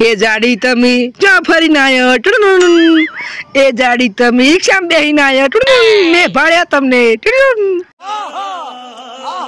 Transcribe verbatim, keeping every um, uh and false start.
એ જાડી તમે ક્યાં ફરીને આયા ટુડુન એ જાડી તમે રિક્ષામાં બેહીને આયા ટુડુન મેં ભાડ્યા તમને ટુડુન